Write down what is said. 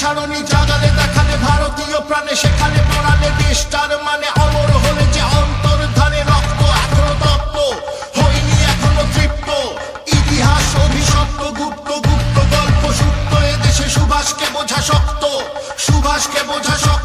জারণী জাগালে দেখালে ভারতীয় প্রাণে, সেখানে পড়ালে দেশটার মানে অমর হলে যে অন্তর্ধানে রক্ত এখনো তপ্ত হয়নি এখনো তৃপ্ত। ইতিহাস অভিশপ্ত গুপ্ত গুপ্ত গল্প সুপ্ত, এদেশে সুভাষকে বোঝা শক্ত, সুভাষকে বোঝা শক্ত।